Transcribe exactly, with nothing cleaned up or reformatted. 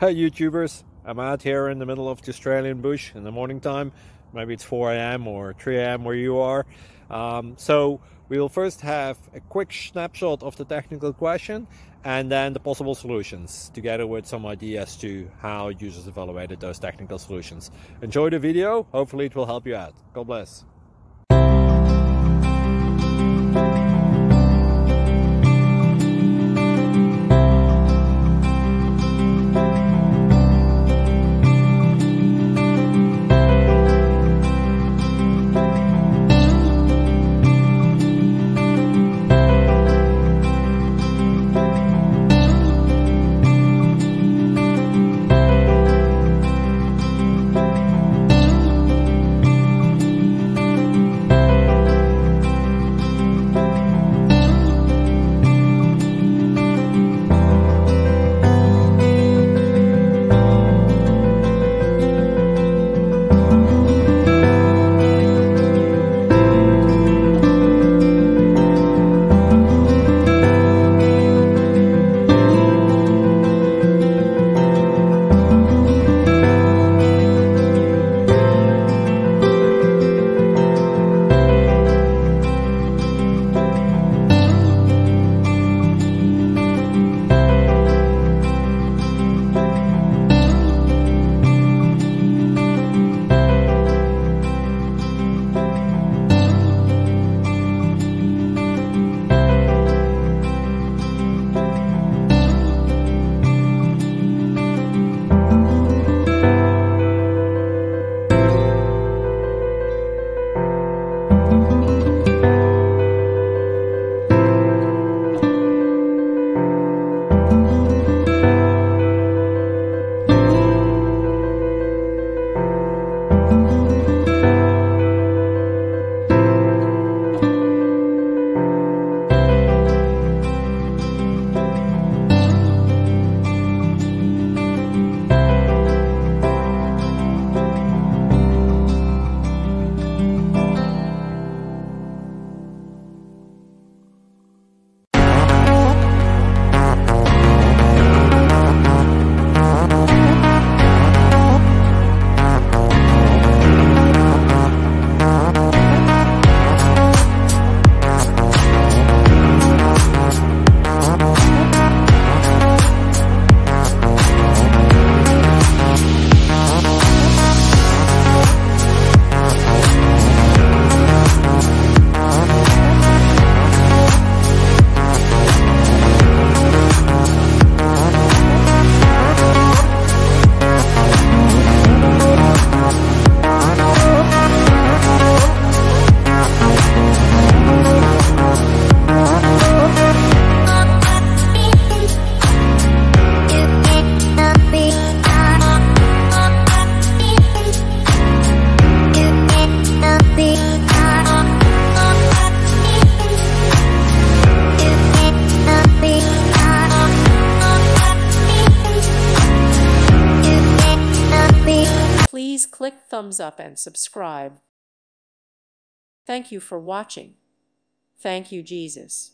Hey YouTubers, I'm out here in the middle of the Australian bush in the morning time. Maybe it's four A M or three A M where you are. Um, so we'll first have a quick snapshot of the technical question and then the possible solutions, together with some ideas to how users evaluated those technical solutions. Enjoy the video, hopefully it will help you out. God bless. Please click thumbs up and subscribe. Thank you for watching. Thank you, Jesus.